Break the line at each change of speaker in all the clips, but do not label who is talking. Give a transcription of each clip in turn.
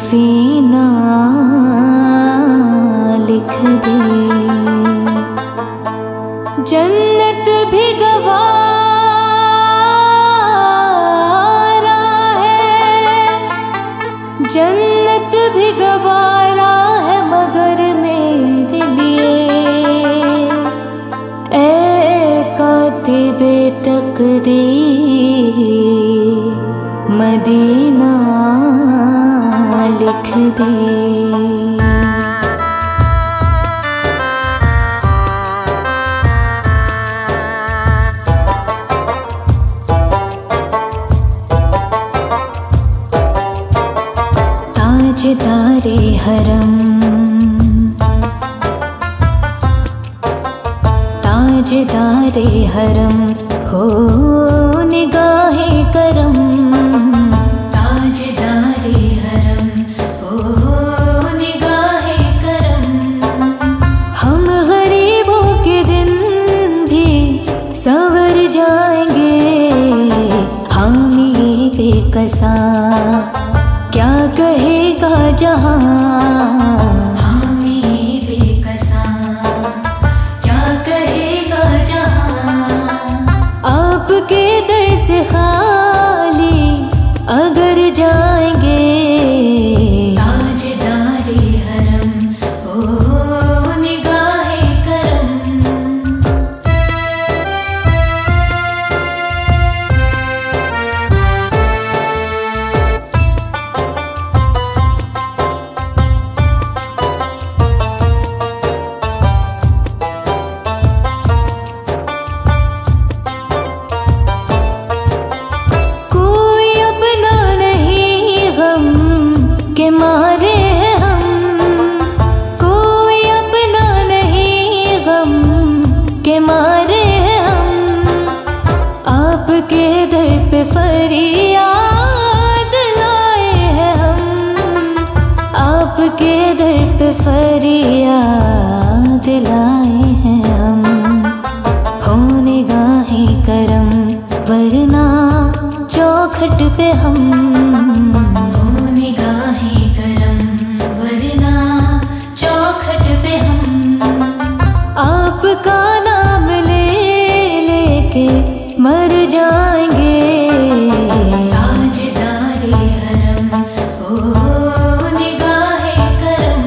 सफीना लिख दे। जन्नत भी गवारा है, जन्नत भी गवारा है मगर मेरे लिए। ए कातिबे तकदीर मदीना लिख दे। ताजदारे हरम, ताजदारे हरम हो निगाहे करम। ताजदारे हरम हो निगाहे करम। हम गरीबों के दिन भी संवर जाएंगे। हामी बेकसा क्या कहेगा जहां। हामी बेकसा क्या कहेगा जहां। आपके दर से खाली अगर जाएंगे। ताजदारे हरम हो निगाहे करम। के मारे हैं हम, कोई अपना नहीं गम के मारे हैं हम। आपके दर पे फरियाद लाए हैं हम। आपके दर पे फरियाद लाए हैं हम। हो निगाहें करम वरना चौखट पे हम। आपका नाम ले लेके मर जाएंगे। ताजदारे हरम हो निगाहे करम।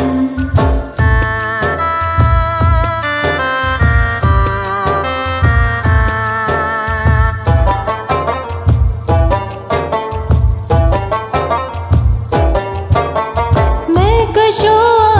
मैं कशो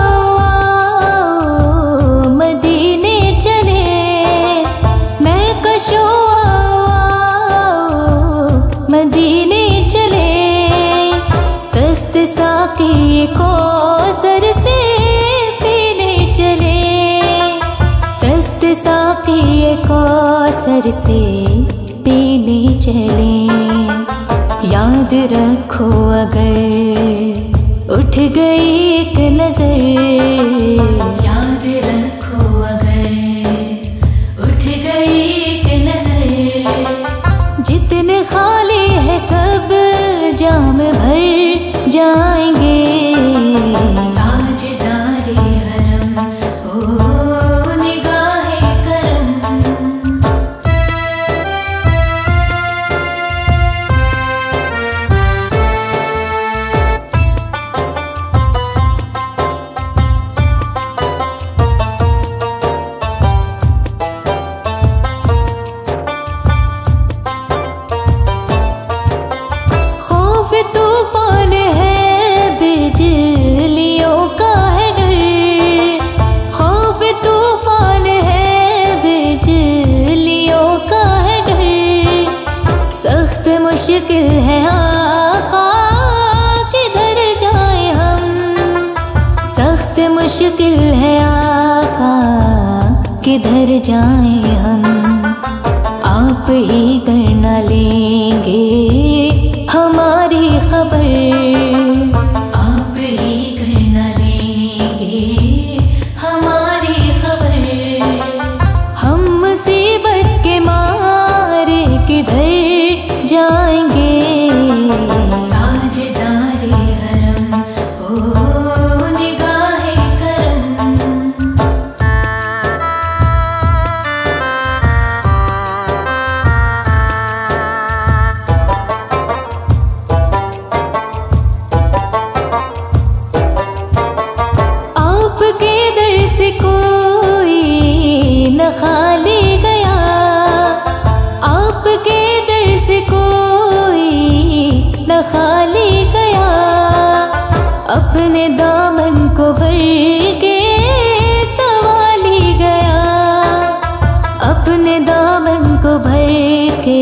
मदीने चले। दस्त साकी कौसर से पीने चले। दस्त साकी कौसर से पीने चले। याद रखो अगर उठ गई एक नजर। याद रखो अगर उठ गई एक नजर। जितने खाली है सब जाम भर जाएंगे। ताजदारे हरम हो निगाहे करम। तूफान है बिजलियों का है डर। खौफ तूफान है बिजलियों का है डर। सख्त मुश्किल है आका किधर जाए हम। सख्त मुश्किल है आका किधर जाए हम। आप ही कर न लेंगे हमारी खबर। आप ही कर न लेंगे हमारी खबर। हम मुसीबत के मारे किधर जाएंगे। ताजदारे हरम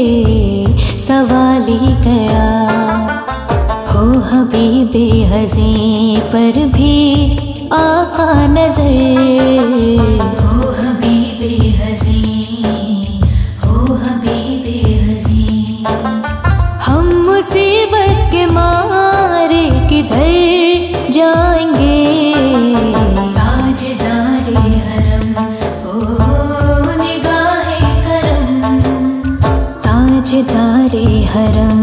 सवाली गया हो हबीबे हज़ीं पर भी आका नजर हो हबीबे हज़ीं हो हबीबे हज़ीं। हम मुसीबत के मारे किधर जाएंगे ताजदारे हरम हो निगाहे करम ताजदारे हरम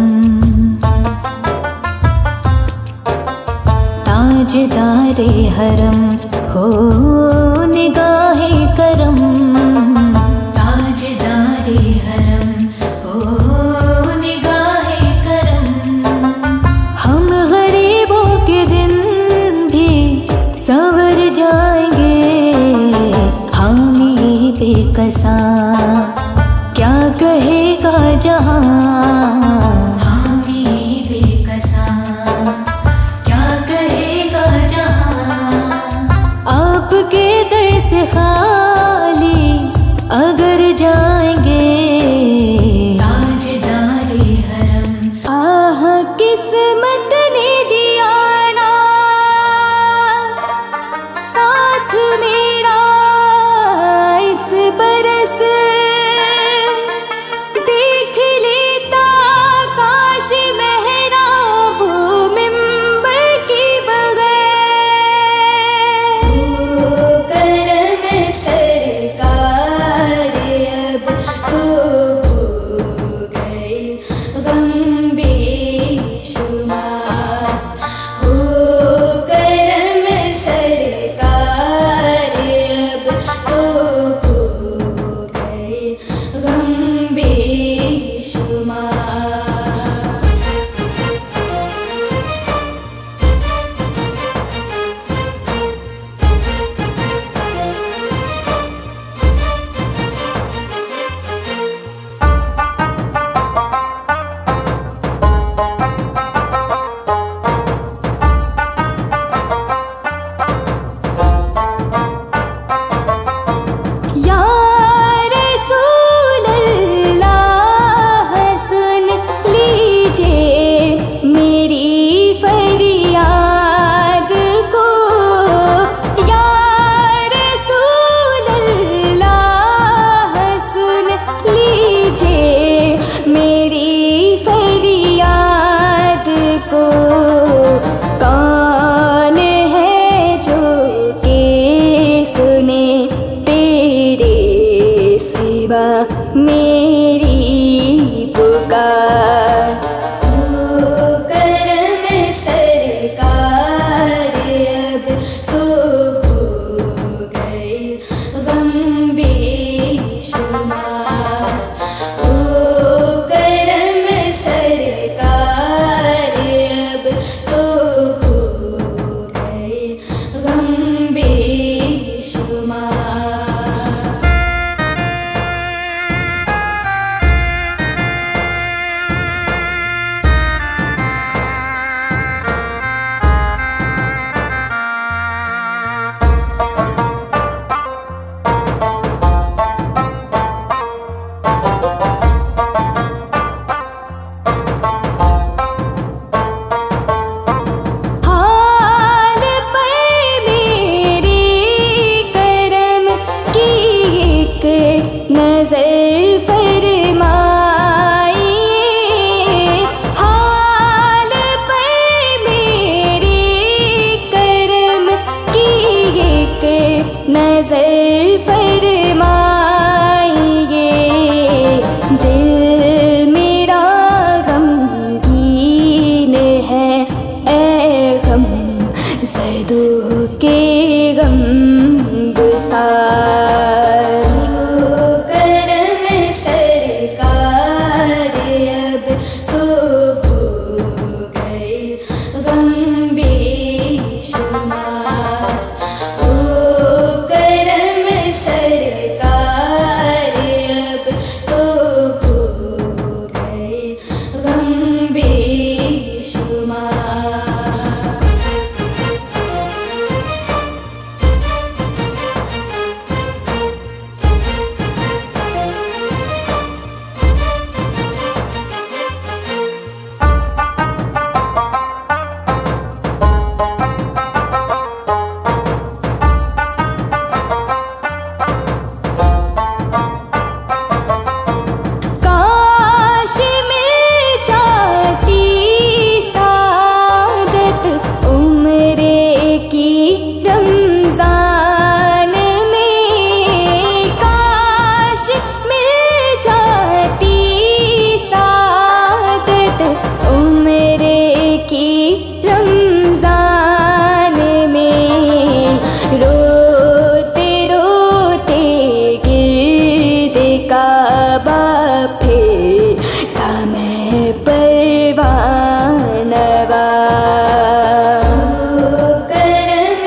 ताजदारे हरम हो निगाहे करम ताजदारे हरम हो निगाहे करम। हम गरीबों के दिन भी संवर जाएंगे हामी बेकसा क्या कहेगा जहां हामी बेकसा आपके दर से खाली अगर जाएंगे ताजदारे हरम। आह किस्मत ने दिया ना साथ मेरा इस बरस देख लेता काश मेहराब मिंबर की मेरी पुकार हो करम सरकार अब तो हो गए गम बेशुमार हो करम सरकार अब तो हो गए गम बेशुमार। नज़र फरमाइए हाल पर मेरे करम की एक नज़र फरमाइए। दिल मेरा गमगीन है ऐ गम ज़दों के गम गुसार। बाफे तमें परवानवा करम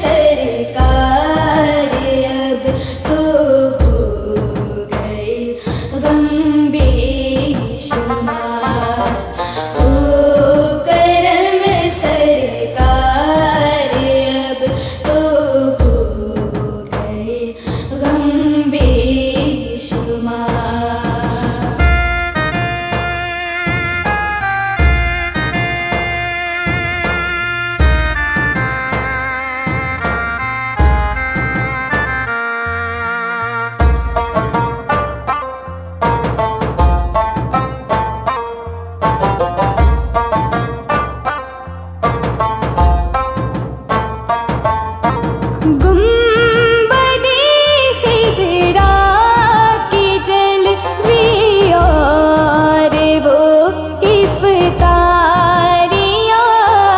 सरकार अब तो हो गए गम बेशुमार ओ करम सरकार अब तो हो गए गम बेशुमार। गुंबदे खिज़रा की जलवियाँ रे वो इफ्तारियाँ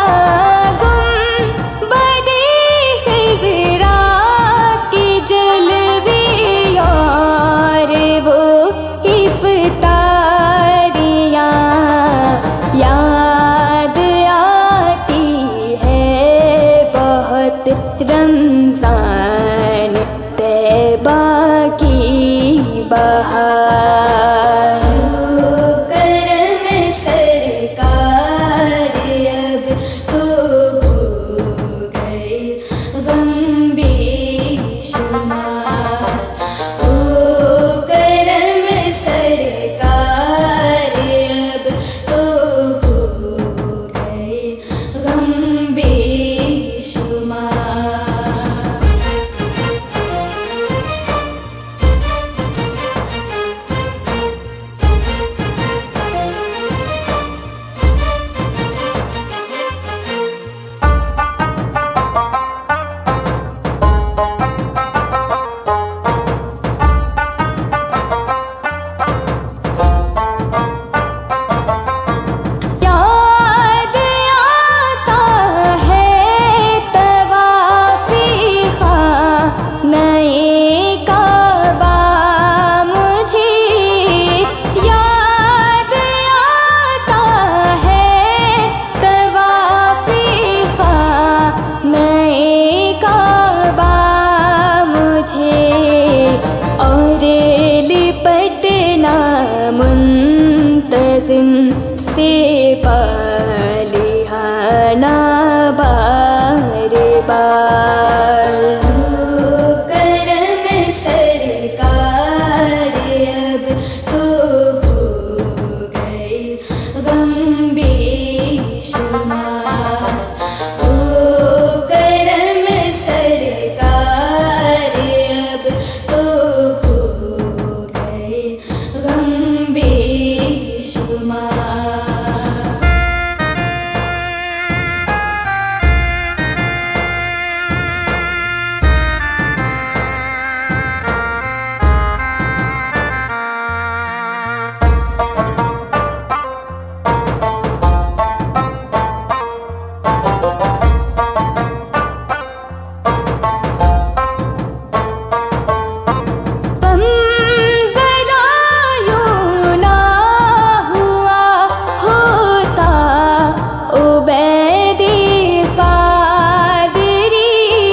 गुंबदे खिज़रा की जलवियाँ रे वो इफ्तारियाँ याद आती है बहुत रमज़ान तैबा की बहार करम सरकार अब तो हो गए गम बेशुमार ओ करम सरकार अब तो हो गए गम बेशुमार। याद आता है तवाफ़ी ख़ाने काबा मुझे याद आता है तवाफ़ी ख़ाने काबा मुझे और लिपटना मुंतज़िम से फालिहाना बार बार करम सरकार अब तो हो गए गम बेशुमार ओ करम सरकार अब तो हो गए गम बेशुमार। गमज़दा यूं ना हुआ होता उबैदी क़ादरी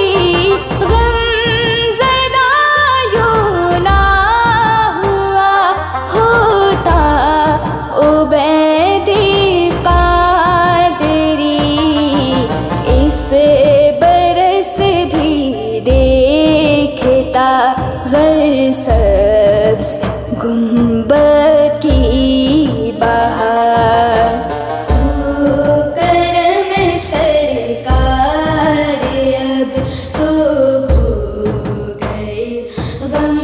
गमज़दा यूं ना हुआ होता उबैदी क़ादरी इस बरस भी देखता गर सबसे गुंबद की बहार ओ करम सरकार अब तो हो गए गम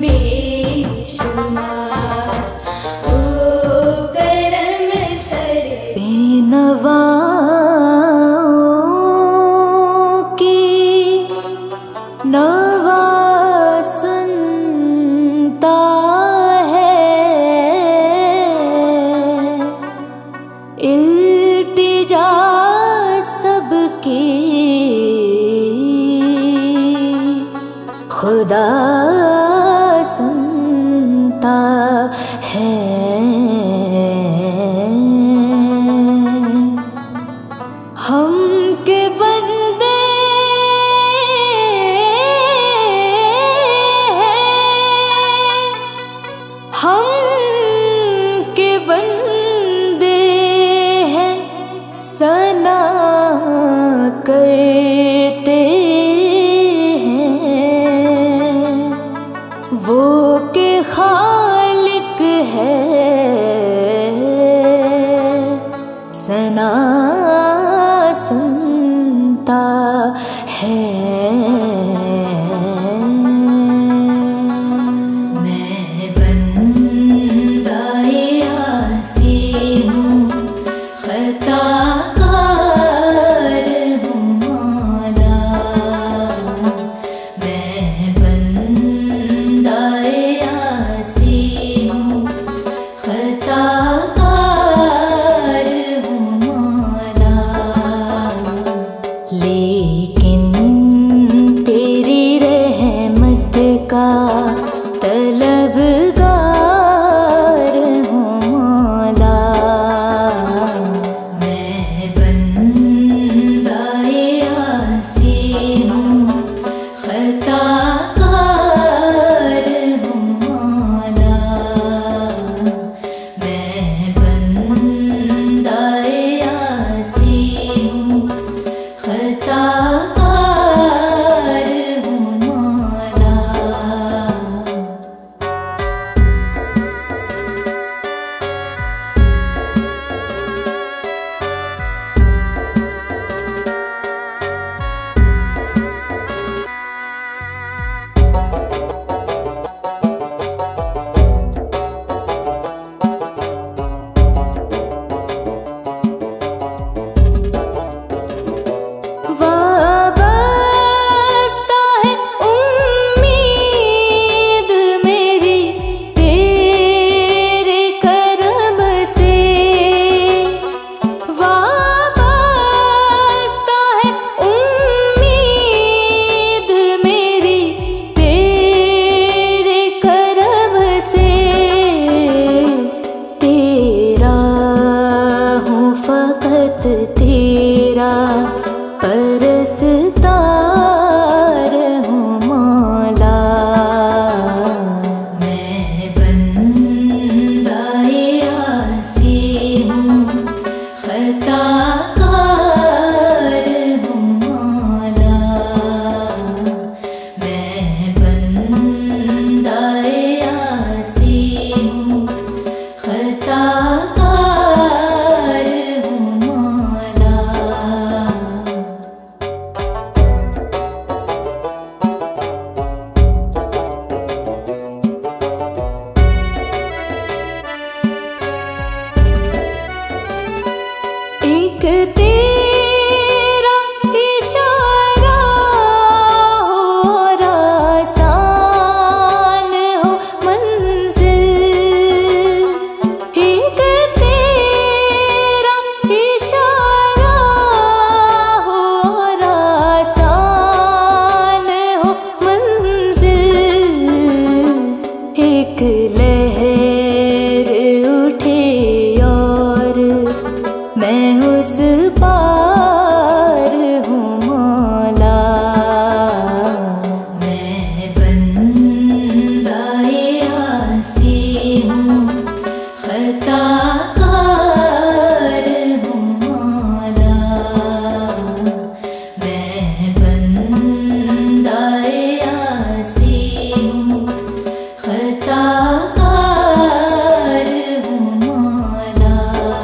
बेशुमार ओ करम सरकार बेनवाओं की नवा सुनता है इल्तिजा सबकी खुदा सुनता है। हम के बंदे हम के बंदे हैं, सना करते हैं वो के खालिक है, सना सुनता है। लेकिन तेरी रहमत का तलबगार हूँ मौला। मैं बंदाए आसी हूँ, खताकार हूँ मौला। मैं बंदाए आसी हूँ, खताकार हूँ मौला। तेरा परस्तार हूँ मौला। मैं बंदाए आसी हूँ, खताकार हूँ मौला। मैं बंदाए आसी हूँ, खताकार हूँ मौला। एक तेरा इशारा हो और आसान हो मंजिल। एक तेरा इशारा हो और आसान हो मंजिल। एक लहर उठे और मैं उस पार हूँ मौला। मैं बंदाए आसी हूँ, खताकार हूँ मौला। मैं बंदाए आसी हूँ, खताकार हूँ मौला।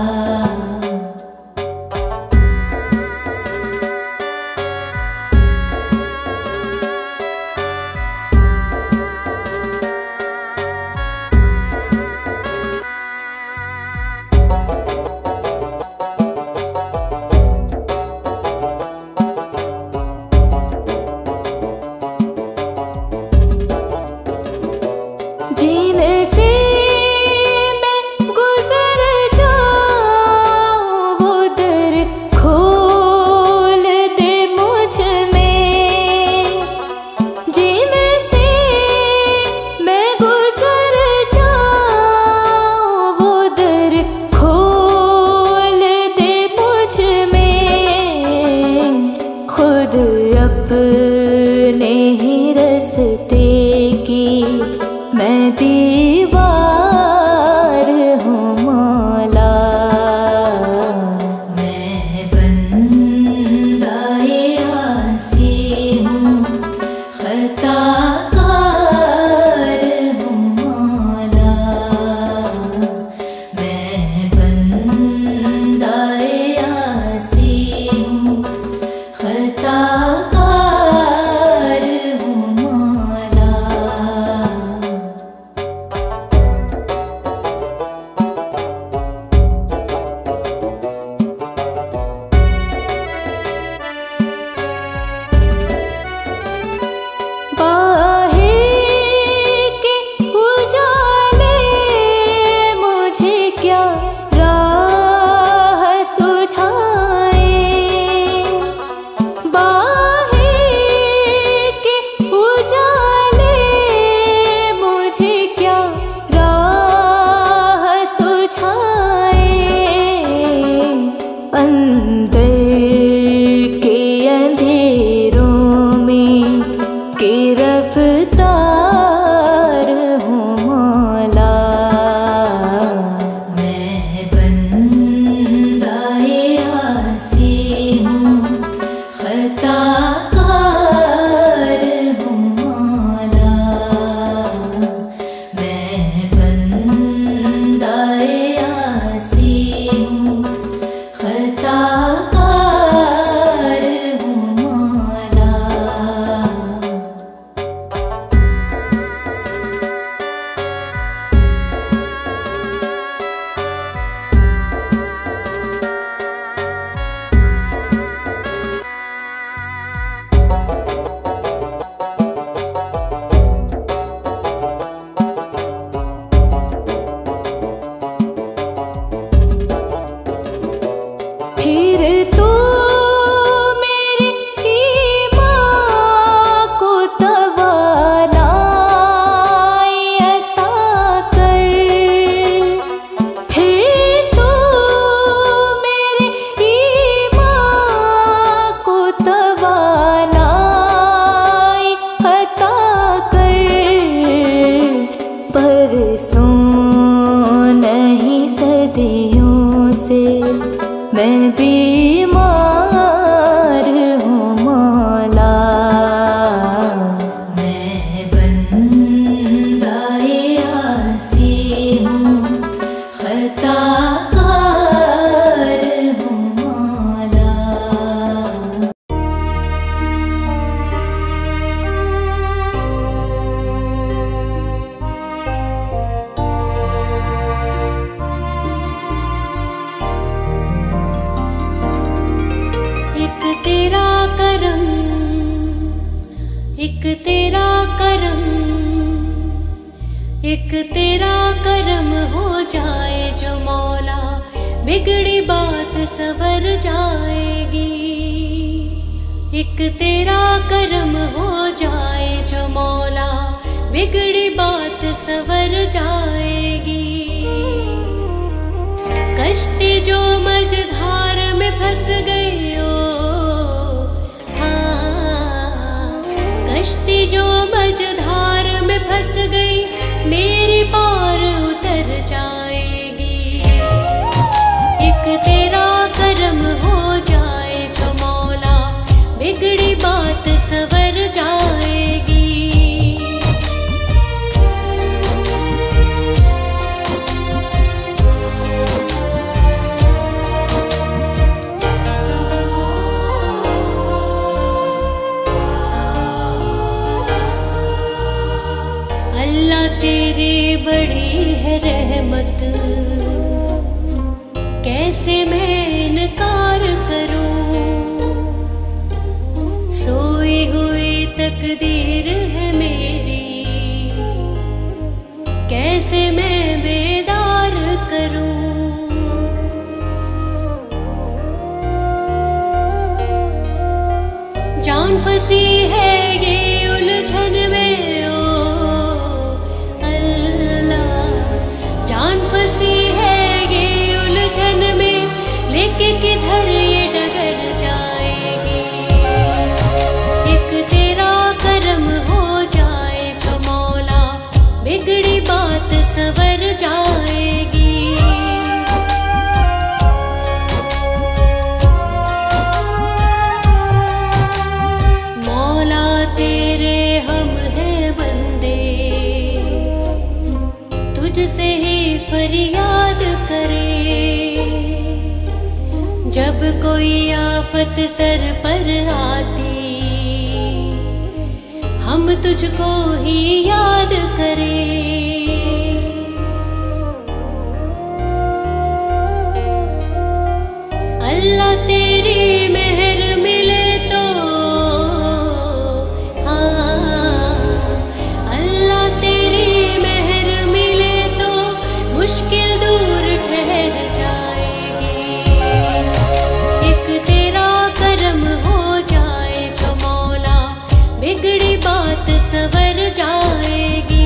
जीने से मैं गुजर जाऊं, वो दर खोल दे मुझ में। जीने से मैं गुजर जाऊं, दीवार हूँ मौला। मैं बंदाए आसी हूँ, खताकार हूँ मौला। मैं बंदाए आसी हूँ, खताकार हूँ मौला। बाहें के उजाले मुझे क्या राह सुझाए। बाहें के उजाले मुझे क्या राह सुझाए। अंदर के अंधेरों में की रफ्तार हूँ मौला। मैं बंदाए आसी हूँ, खताकार हूँ मौला। मैं बंदाए आसी हूँ, खताकार हूँ मौला। फिर तो मेरे ईमान को तवानाई अता कर। फिर तो मेरे ईमान को तवानाई अता कर। बरसों नहीं सदियों से मैं बीमार हूँ मौला। मैं बंदाए आसी हूँ, खताकार हूँ मौला। एक तेरा करम, एक तेरा करम, एक तेरा करम हो जाए जो मौला, बिगड़ी बात संवर जाएगी। एक तेरा करम हो जाए जो मौला, बिगड़ी बात संवर जाएगी। कश्ती जो मझधार में फंस गई हो, हाँ, कश्ती जो मझधार में फंस गई, मेरी पार उतर जाएगी। एक तेरा करम हो जाए जो मौला, बिगड़ी बात संवर जाएगी। अल्लाह तेरी बड़ी है रहमत, कैसे मैं इनकार करूं। सोई हुई तकदीर है मेरी, कैसे मैं बेदार करूं। जान फंसी है ये उलझन में, ओ अल्लाह, जान फंसी है ये उलझन में, लेके किधर ये डगर जाएगी। एक तेरा करम हो जाए जो मौला, बिगड़ी बात फरियाद करे। जब कोई आफत सर पर आती, हम तुझको ही याद करें। अल्लाह तेरी मेहर मिले तो, हाँ अल्लाह तेरी मेहर मिले तो मुश्किल दूर ठहर जाएगी। एक तेरा करम हो जाए जो मौला, बिगड़ी बात संवर जाएगी।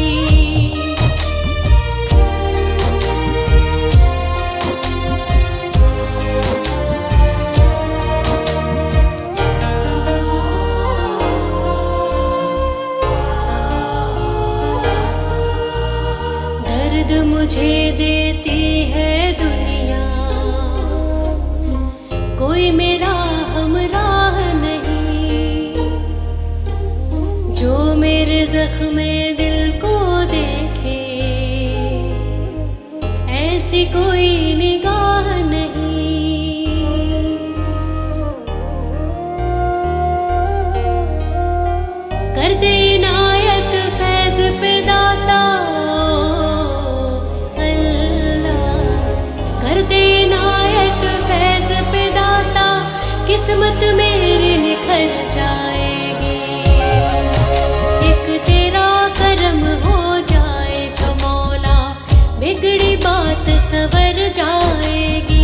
मुझे देती है दुनिया, कोई मेरा हमराह नहीं। जो मेरे जख्मे दिल को देखे, ऐसी कोई निगाह नहीं। कर दे इनायत फैज पे दाता, इनायत फैज पे दाता, किस्मत मेरी निखर जाएगी। एक तेरा करम हो जाए जो मौला, बिगड़ी बात संवर जाएगी।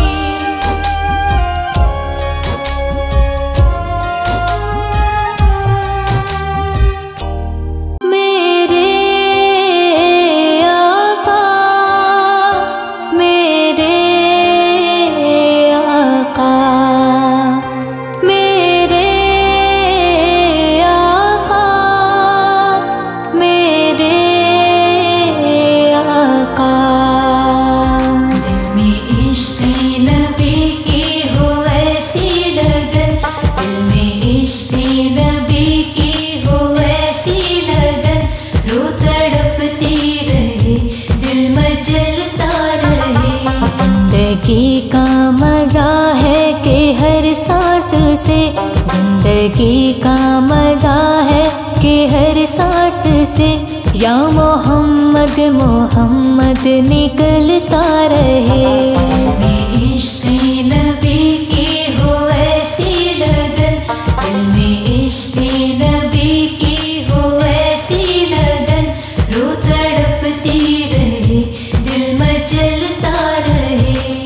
जिंदगी का मजा है कि हर सांस से, जिंदगी का मजा है कि हर सांस से, या मोहम्मद मोहम्मद निकलता रहे। दिल में इश्क़ नबी की हो ऐसी लगन, दिल में इश्क़ नबी की हो ऐसी लगन, रो तड़पती रहे दिल मचलता रहे।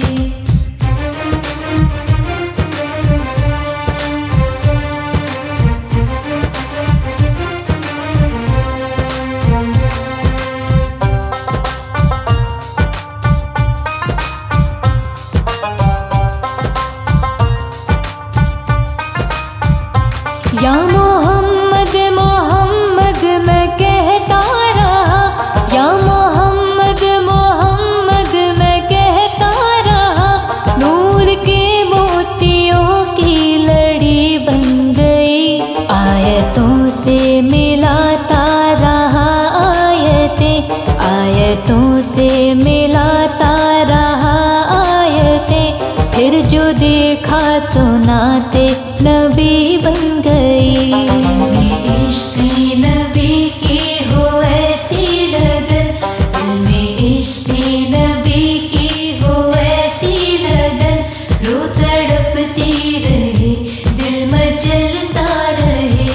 या मोहम्मद मोहम्मद मैं कहता रहा, या मोहम्मद मोहम्मद मैं कहता रहा, नूर के मोतियों की लड़ी बन गई। आयतों से मिलाता रहा आयतें, आयतों से मिलाता रहा आयतें, फिर जो देखा तो नाते नबी बन गई। दिल में इश्क़ नबी की हो ऐसी लगन, दिल में इश्क़ नबी की हो ऐसी लगन, रो तड़पती रहे दिल मचलता रहे।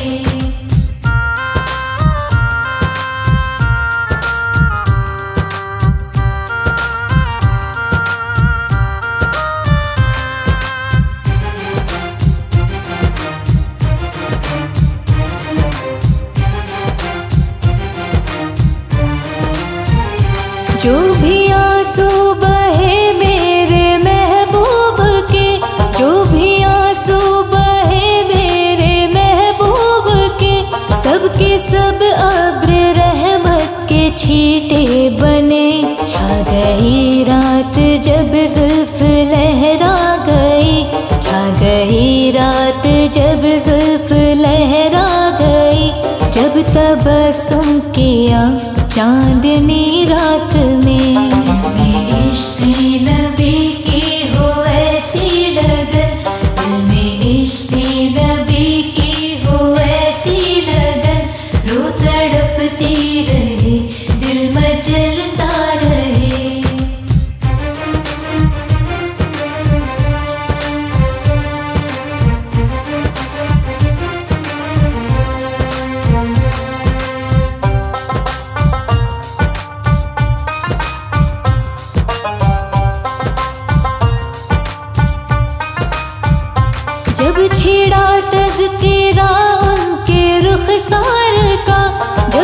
जो भी आंसू बहे मेरे महबूब के, जो भी आंसू बहे मेरे महबूब के, सबके सब अब्र रहमत के छींटे बने। छा गई रात जब जुल्फ लहरा गई, छा गई रात जब जुल्फ लहरा गई, जब तबस्सुम किया चांदनी रात में।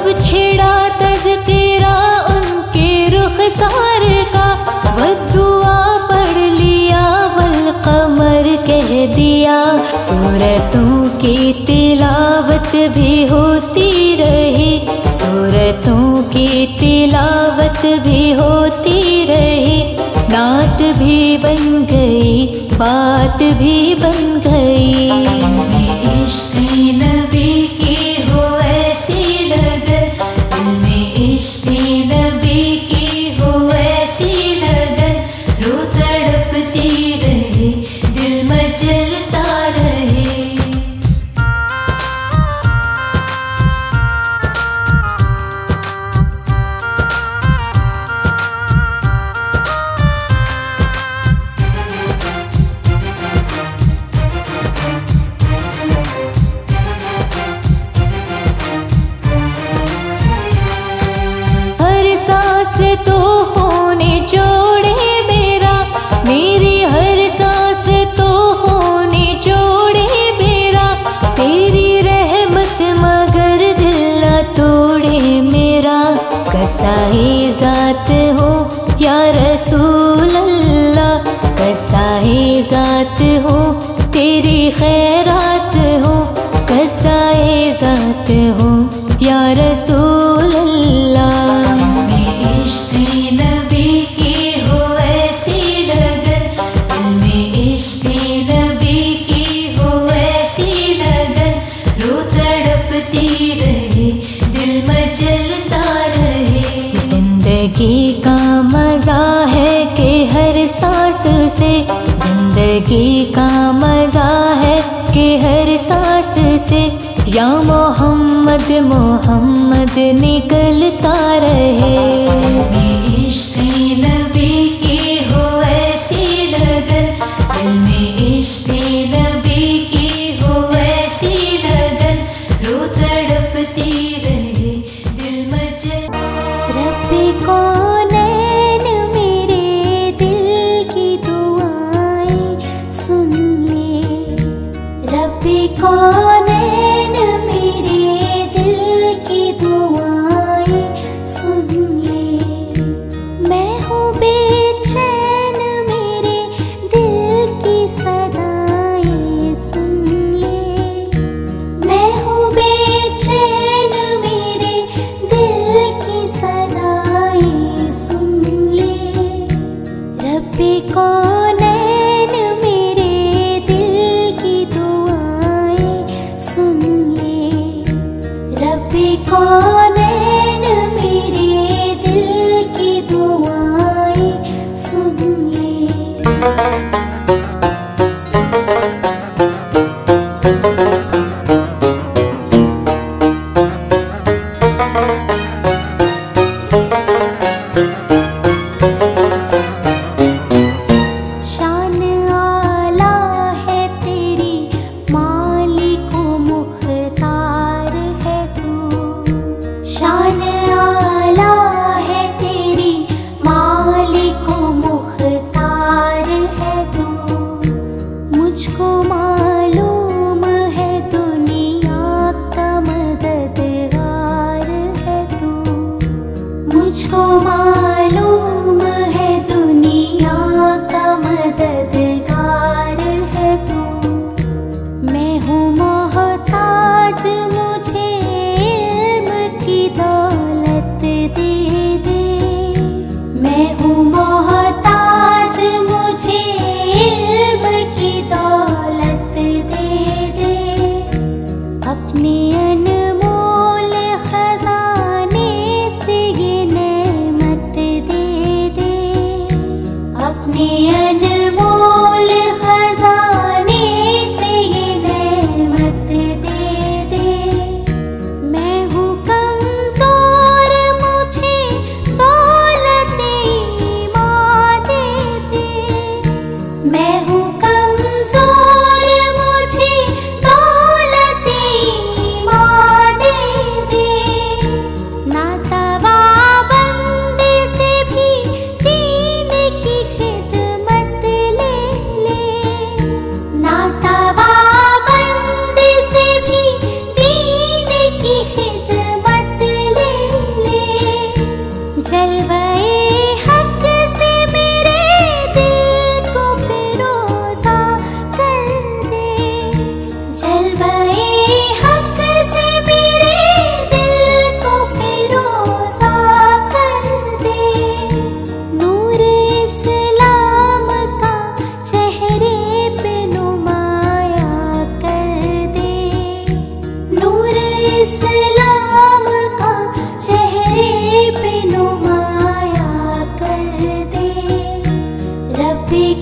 जब छिड़ा तज़किरा उनके रुखसार का, वद्दुआ पढ़ लिया वल कमर कह दिया। सूरतों की तिलावत भी होती रही, सूरतों की तिलावत भी होती रही। नात भी बन गई, बात भी बन गई। दिल में इश्क़ नबी की हो ऐसी लगन, दिल में इश्क़ नबी की हो ऐसी लगन। रो तड़पती रहे, दिल मचलता रहे। तो होने जोड़े मेरा, मेरी हर सांस तो होने जोड़े मेरा। तेरी रहमत मगर दिल न तोड़े मेरा। कसाई ज़ात हो या रसूल अल्लाह, कसाई ज़ात हो तेरी खैरात हो। कसाई ज़ात हो या रसूल अल्लाह। नबी की हो ऐसी लगन, दिल में इश्क़ नबी की हो ऐसी लगन। रो तड़पती रहे, दिल मचलता रहे। जिंदगी का मज़ा है कि हर सांस से, जिंदगी का मज़ा है कि हर सांस से। या मोहम्मद मोहम्मद निकलता रहे। दिल में इश्क़ नबी की हो ऐसी लगन, दिल में इश्क़ नबी की हो ऐसी लगन। रो तड़पती रहे, दिल मचल। रब्बे कौनैन मेरे दिल की दुआएं सुन ले, रब्बे कौनैन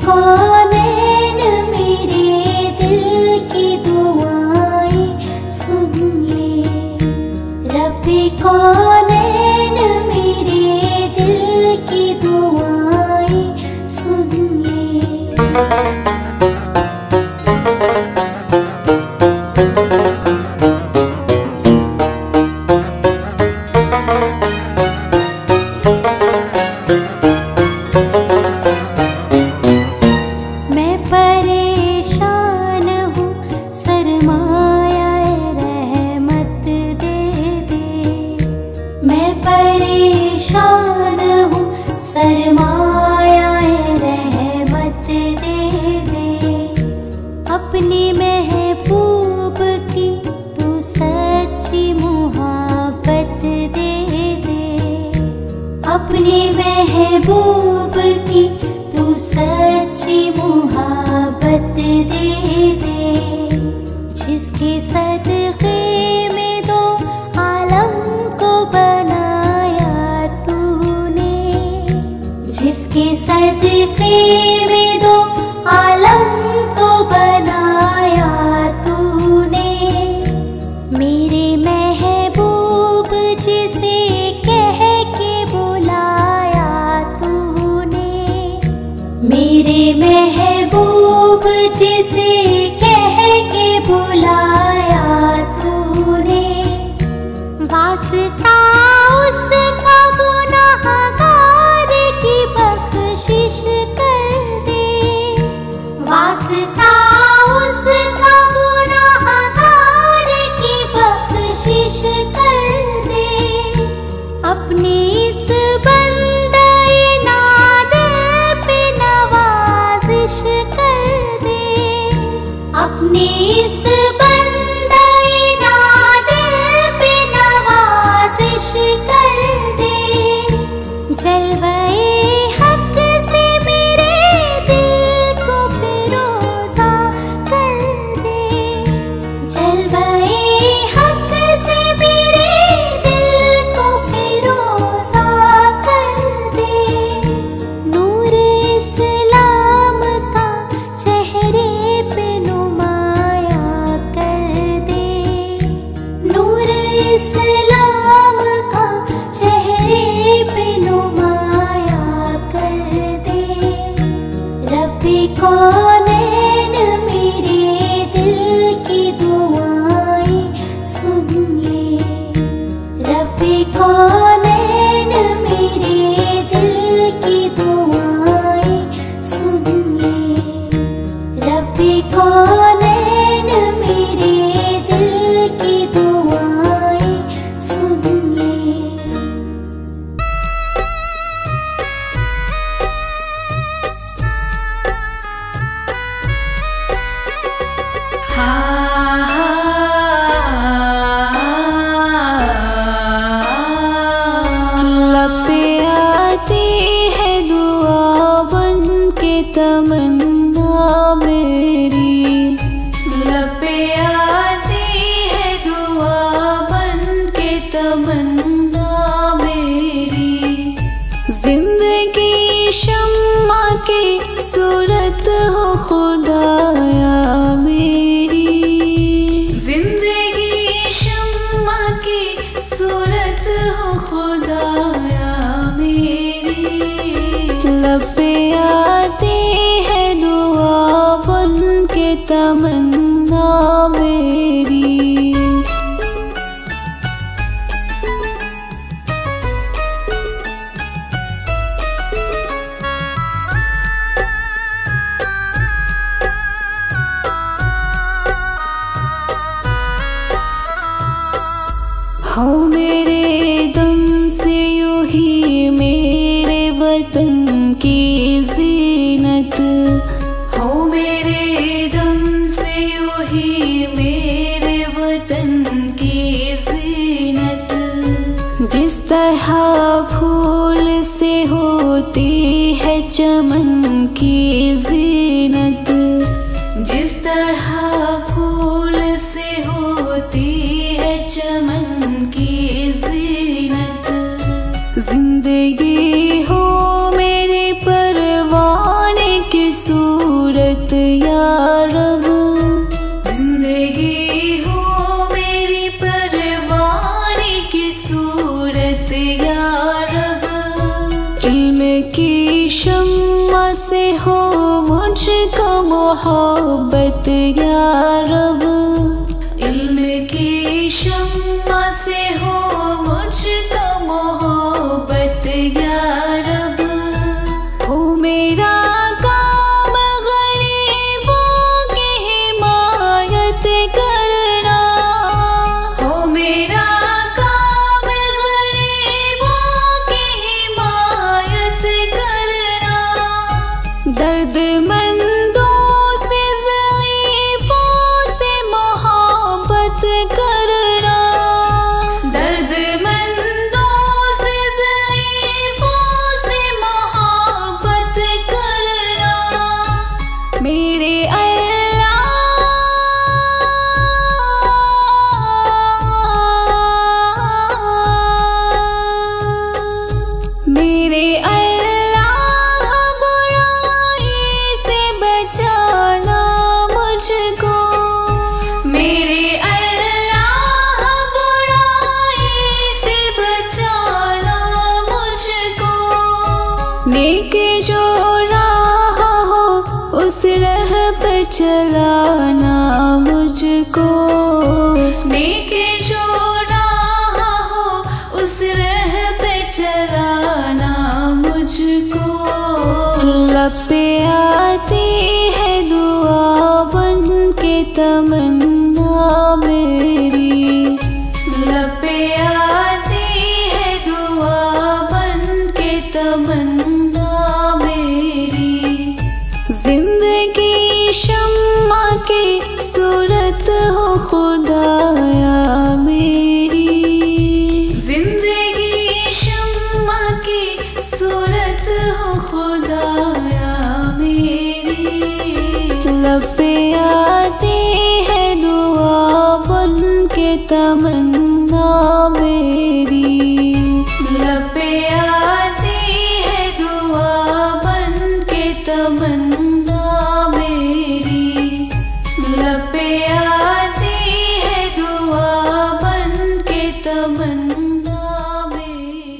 कौनैन मेरे दिल की दुआएं सुन ले। रब्बे कौनैन मेरे दिल की दुआएं सुन ले। परेशान हूँ सरमाया रहमत दे दे। अपनी महबूब की तू सच्ची मोहब्बत दे दे। अपनी महबूब की तू सच्ची मोहब्बत दे दे। जिसके सदक़े में दो आलम को बनाया तूने। जिसके सदक़े में दो आलम को बनाया तूने। मेरे महबूब जिसे कह के बुलाया तूने। मेरे महबूब जिसे कह के बुलाया तूने। वास्ता उसका गुनाहगार की बख्शिश कर दे। वास्ता उसका गुनाहगार की बख्शिश कर दे। अपनी इस बंदे नादिर पे नवाजिश कर दे। अपनी इस बंदे नादिर पे नवाजिश कर दे। जलवाए हक से मेरे दिल को फिरोजा कर दे। जलवाए हक से मेरे दिल को फिरोजा कर दे। नूर इस्लाम का चेहरे पे नुमाया कर दे। नूर इस्लाम का चेहरे पे नुमाया कर दे। रब्बे कौनैन मेरे दिल की दुआएं सुन ले। रब्बे कौनैन मेरे दिल की दुआएं सुन ले। रब्बे कौनैन मेरे दिल की दुआएं सुन ले। लब पे आती है दुआ बन के तमन्ना मेरी। लब पे आती है दुआ बन के तमन्ना मेरी। जिंदगी शम्मा की सूरत हो खुदाया मेरी। जिंदगी शम्मा की सूरत हो खुदाया मेरी। लब पे आती है दुआ बन के तमन्ना मेरी। हो मेरे दम से यूं ही मेरे वतन की ज़ीनत। हो मेरे दम से यूं ही मेरे वतन की ज़ीनत। जिस तरह फूल से होती है चमन की ज़ीनत। जिस तरह फूल से होती है चमन की ज़ीनत। जिंदगी हो मेरे परवाने की इल्म की शम्मा से हो मुझको मोहब्बत या रब, इल्म की शम्मा से हो मुझको मोहब्बत या रब। हो मेरा काम गरीबों की हिमायत करना, हो मेरा काम गरीबों की हिमायत करना। दर्दमंदों से ज़ईफ़ों से मोहब्बत करना, दर्दमंदों से ज़ईफ़ों से मोहब्बत करना। मेरे मेरे अल्लाह बुराई से बचाना मुझको, मेरे अल्लाह बुराई से बचाना मुझको। नेक जो राह हो उस राह पर चलाना मुझको, नेक जो राह हो उस राह पे चलाना मुझको। लब पे आती है दुआ बन के तमन्ना मेरी, लब पे आती है दुआ बन के तमन्ना मेरी। जिंदगी शम्मा की सूरत हो खुदाया मेरी, जिंदगी शम्मा की सूरत हो खुदाया मेरी। लब पे आती है दुआ बन के तमन्ना मेरी, लब पे आती है दुआ बन के तमन्ना मेरी, लब पे आती है दुआ बन के तमन्ना मेरी।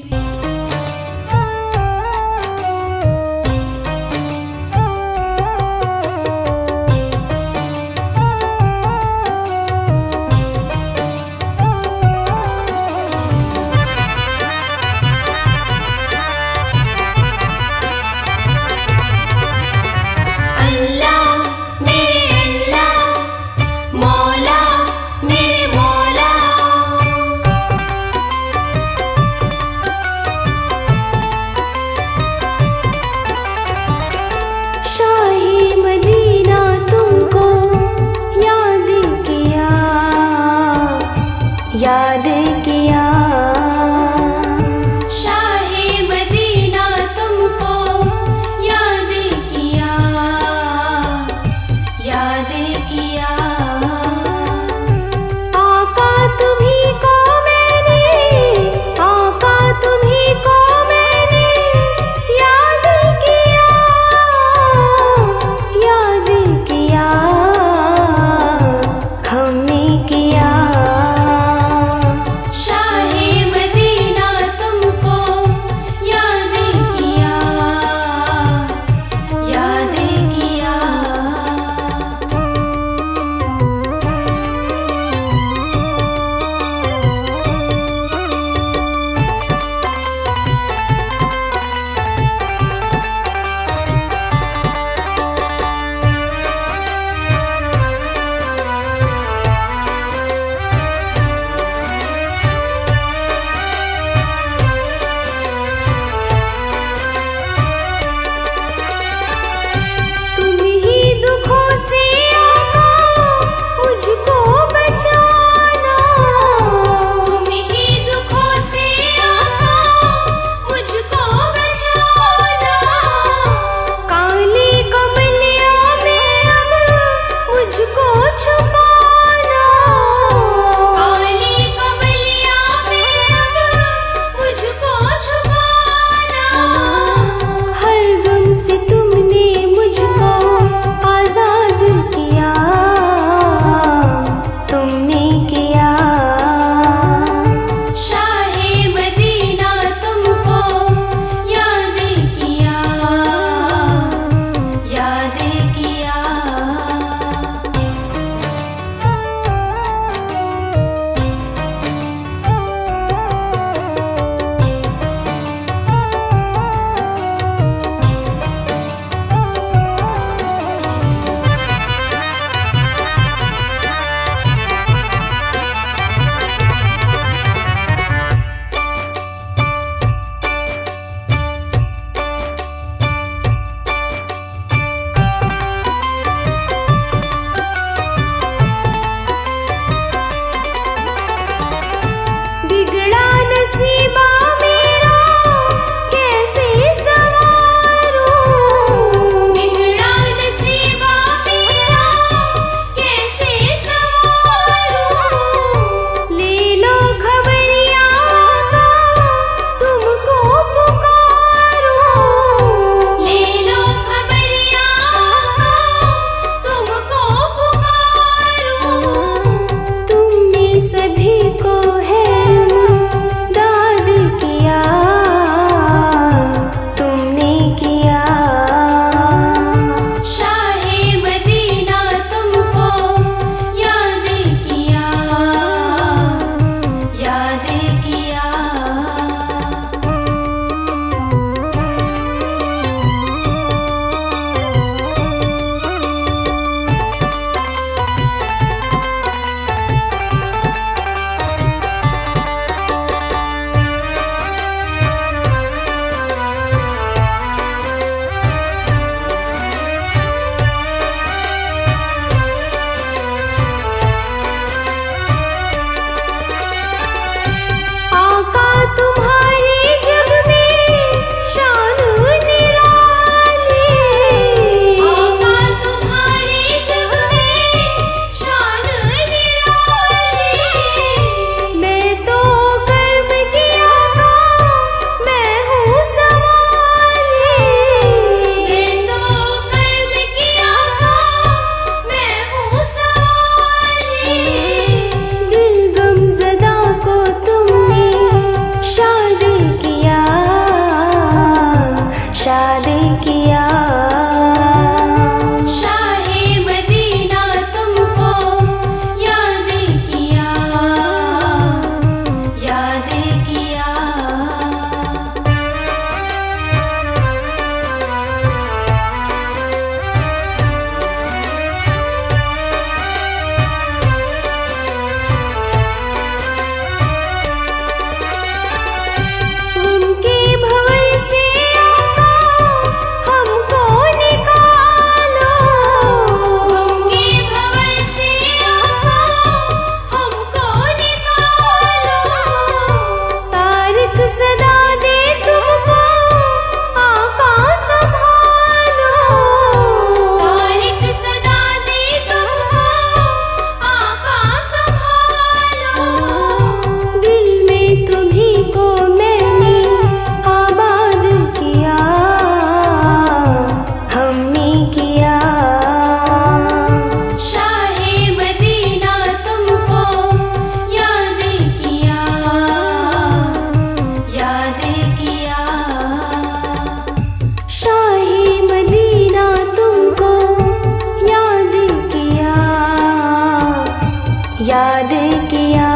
याद किया।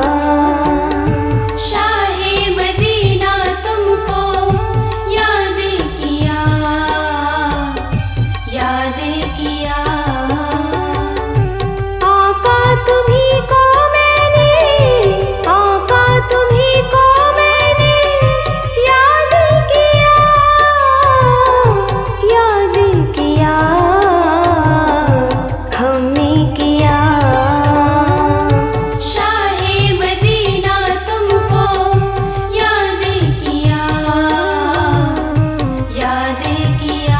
शाहे मदीना तुमको याद किया, याद किया।
आका तुम्ही को मैंने, आका तुम्ही को मैंने याद किया, याद किया, हमने किया।
शाहे मदीना तुमको याद किया, याद किया।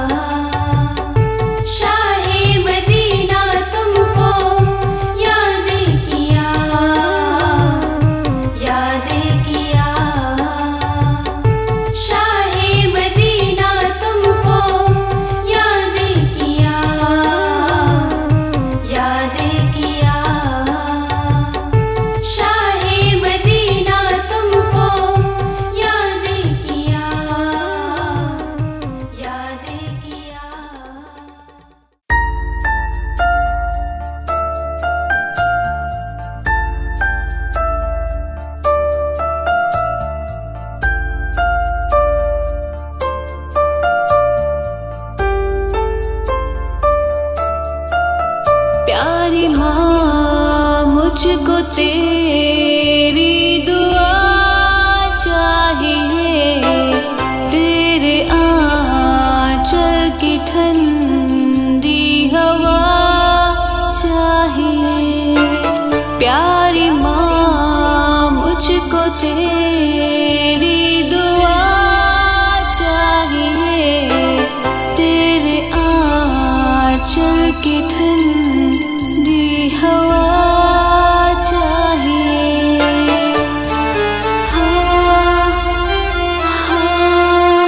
शाहे मदीना तुमको याद किया, याद किया। शाहे मदीना तुमको याद किया, याद किया। शाहे मदीना तुमको याद किया, याद किया।
प्यारी माँ मुझको तेरी दुआ चाहिए, तेरे आंचल की ठंडी हवा चाहिए। प्यारी माँ मुझको तेरी दुआ चाहिए, तेरे आंचल की ठंडी हवा चाहिए। हाँ, हाँ,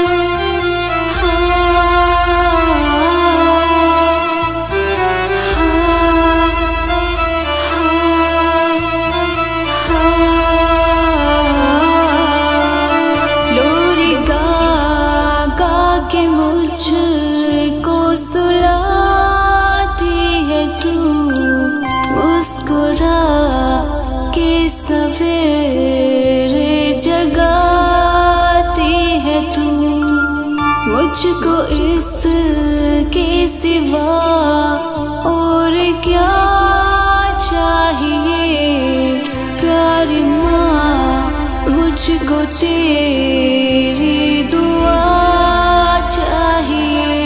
लोरी गा गा के मुझको सुलाती है तू, मुस्कुरा के सवेरे जगाती है तू। मुझको इसके सिवा और क्या चाहिए। प्यारी माँ मुझको तेरी दुआ चाहिए।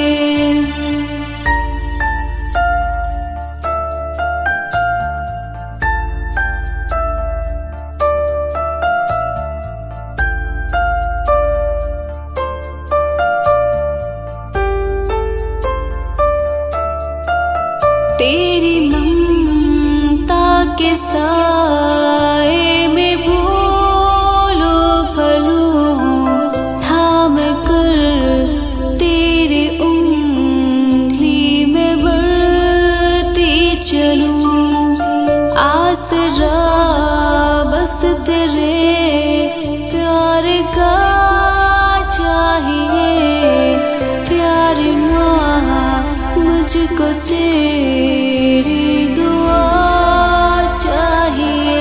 तेरी ममता के साए में बोलो भलूं, थाम कर तेरी उंगली में बढ़ती चलूं। आसरा बस तेरे प्यार का चाहिए। प्यारी माँ मुझको तेरी दुआ चाहिए।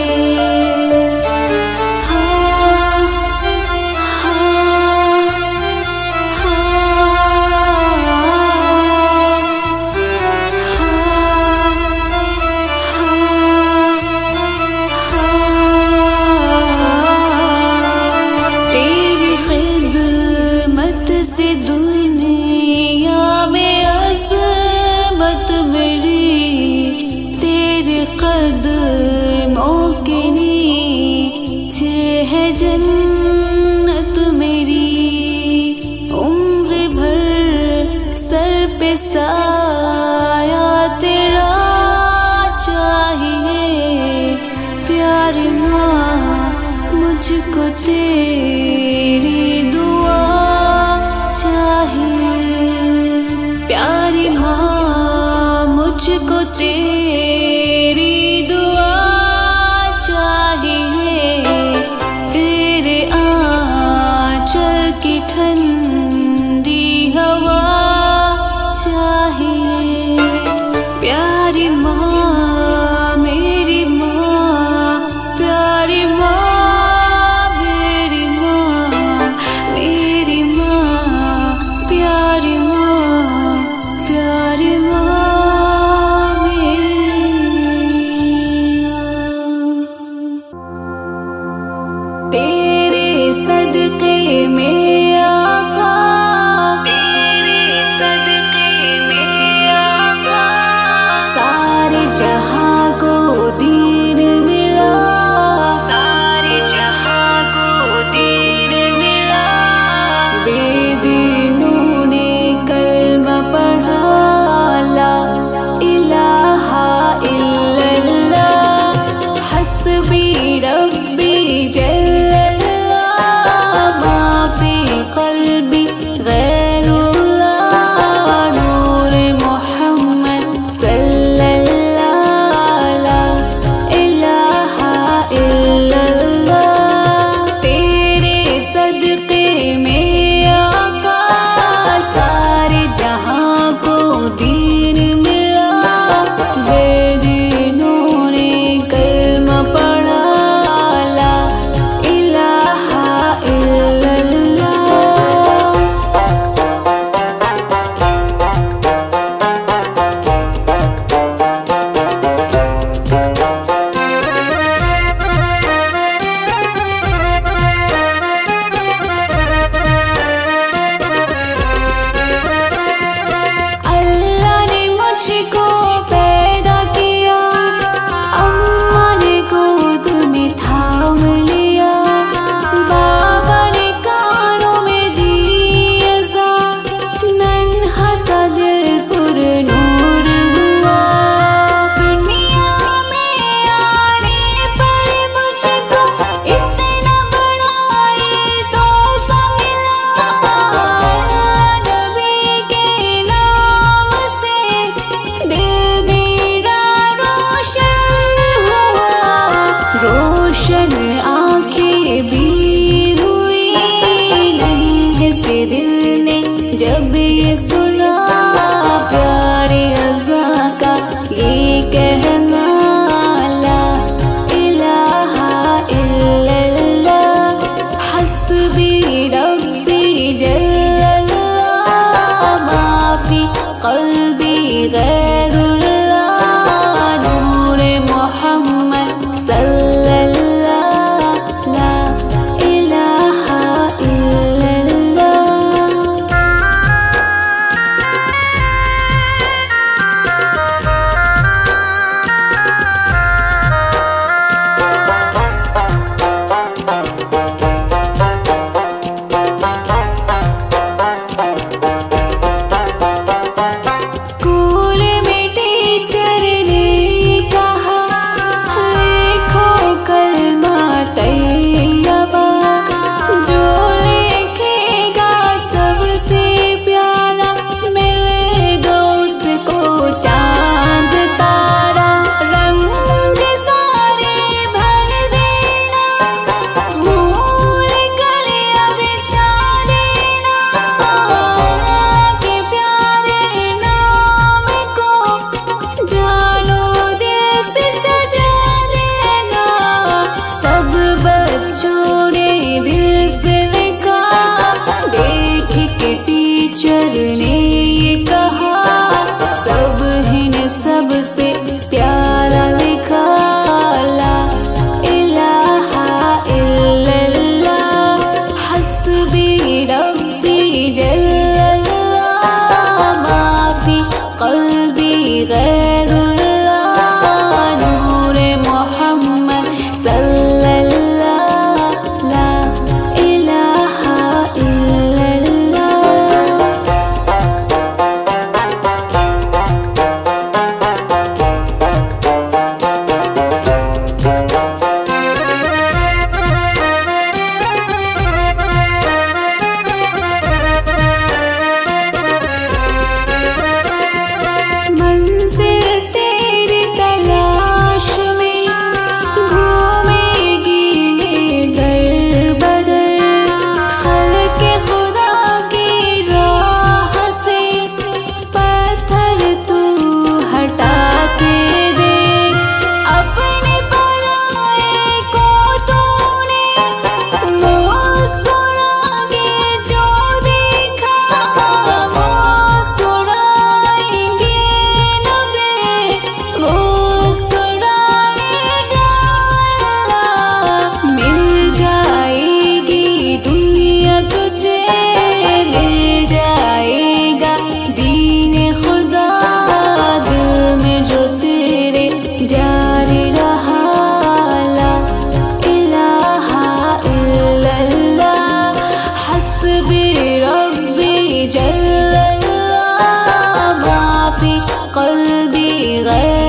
हाँ, हाँ, तेरी खिदमत से दुनिया में अज़मत मेरी, तेरे कदमों के नीचे है जन्नत मेरी। उम्र भर सर पे साया तेरा चाहिए। प्यारी माँ मुझको तेरी दुआ चाहिए। प्यारी माँ मुझको तेरी दुआ चाहिए, तेरे आंचल की ठंडी हवा चाहिए। प्यारी माँ मेरी स्कूल में टीचर ने कहा लिखो कलमा तैयबा, जो लिखेगा सबसे प्यारा मिलेगा उसको चांद तारा। रंग सारे भर देना, फूल कलियां बिछा देना, के प्यारे नाम को जानो दिल से सजा देना। सब बच्चों ने दिल से लिखा, देख के टीचर ने ये कहा, सब ही ने सबसे प्यारा लिखा। ला इलाहा इल्लल्लाह हस्बी रब्बी जल्लल्लाह, माफी क़ल्बी गैरुल्लाह, नूरे मोहम्मद सल्लल्लाह, ला इलाहा इल्लल्लाह। मंजिल तेरी तलाश में घूमेगी ये दर बदर, खल्क़े खुदा की राह से पत्थर तू हटा के दे। अपने पराए को तूने मुस्कुरा के जो देखा, मुस्कुराएंगे नबी, मुस्कुराएगा अल्लाह। मिल जाएगी दुनिया तुझे, मिल जाएगा दीन खुदा, दिल में जो तेरे जारी रहा। ला इलाहा इल्लल्लाह हस्बी रब्बी जल्लल्लाह, माफी क़ल्बी गैर